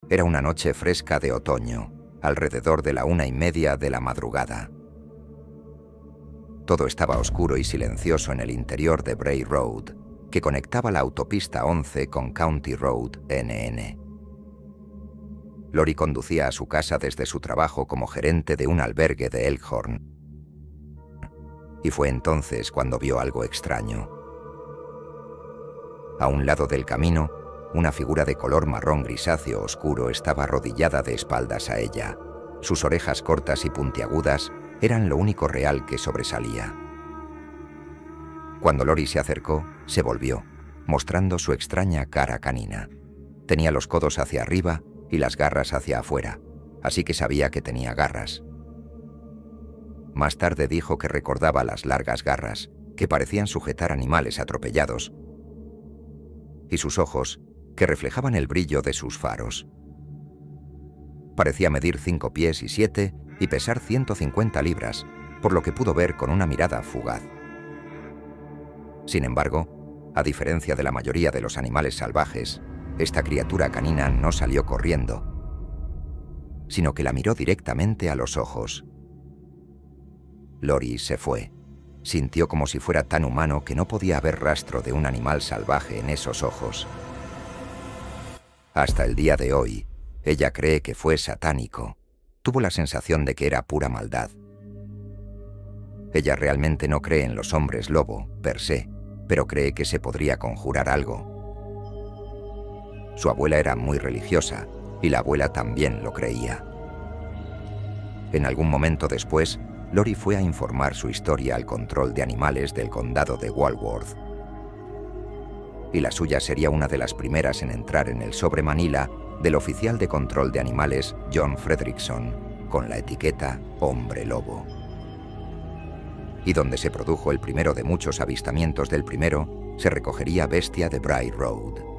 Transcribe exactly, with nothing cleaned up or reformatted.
Era una noche fresca de otoño, alrededor de la una y media de la madrugada. Todo estaba oscuro y silencioso en el interior de Bray Road, que conectaba la autopista once con County Road N N. Lori conducía a su casa desde su trabajo como gerente de un albergue de Elkhorn. Y fue entonces cuando vio algo extraño. A un lado del camino, una figura de color marrón grisáceo oscuro estaba arrodillada de espaldas a ella. Sus orejas cortas y puntiagudas eran lo único real que sobresalía. Cuando Lori se acercó, se volvió, mostrando su extraña cara canina. Tenía los codos hacia arriba y las garras hacia afuera, así que sabía que tenía garras. Más tarde dijo que recordaba las largas garras, que parecían sujetar animales atropellados, y sus ojos, que reflejaban el brillo de sus faros. Parecía medir cinco pies y siete y pesar ciento cincuenta libras, por lo que pudo ver con una mirada fugaz. Sin embargo, a diferencia de la mayoría de los animales salvajes, esta criatura canina no salió corriendo, sino que la miró directamente a los ojos. Lori se fue. Sintió como si fuera tan humano que no podía haber rastro de un animal salvaje en esos ojos. Hasta el día de hoy, ella cree que fue satánico. Tuvo la sensación de que era pura maldad. Ella realmente no cree en los hombres lobo, per se, pero cree que se podría conjurar algo. Su abuela era muy religiosa, y la abuela también lo creía. En algún momento después, Lori fue a informar su historia al control de animales del condado de Walworth. Y la suya sería una de las primeras en entrar en el sobre Manila del oficial de control de animales John Fredrickson, con la etiqueta Hombre Lobo. Y donde se produjo el primero de muchos avistamientos del primero, se recogería bestia de Bray Road.